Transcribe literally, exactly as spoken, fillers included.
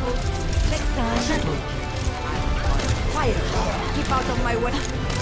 Next time. Quiet. Keep out of my way.